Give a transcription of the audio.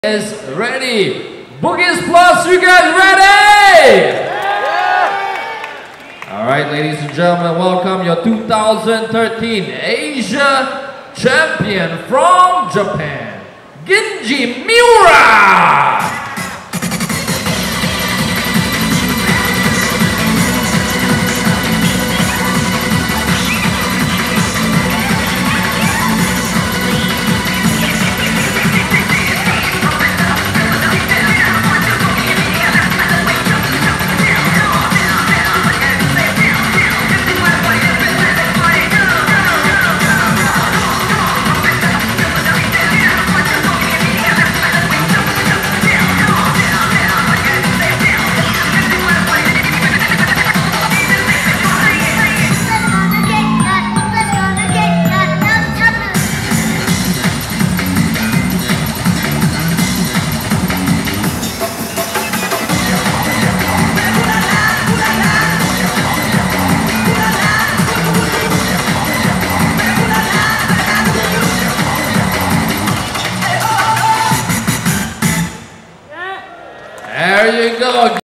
is ready. Boogies Plus, you guys ready? Alright, ladies and gentlemen, welcome your 2013 Asia champion from Japan, Genji Miura! There you go.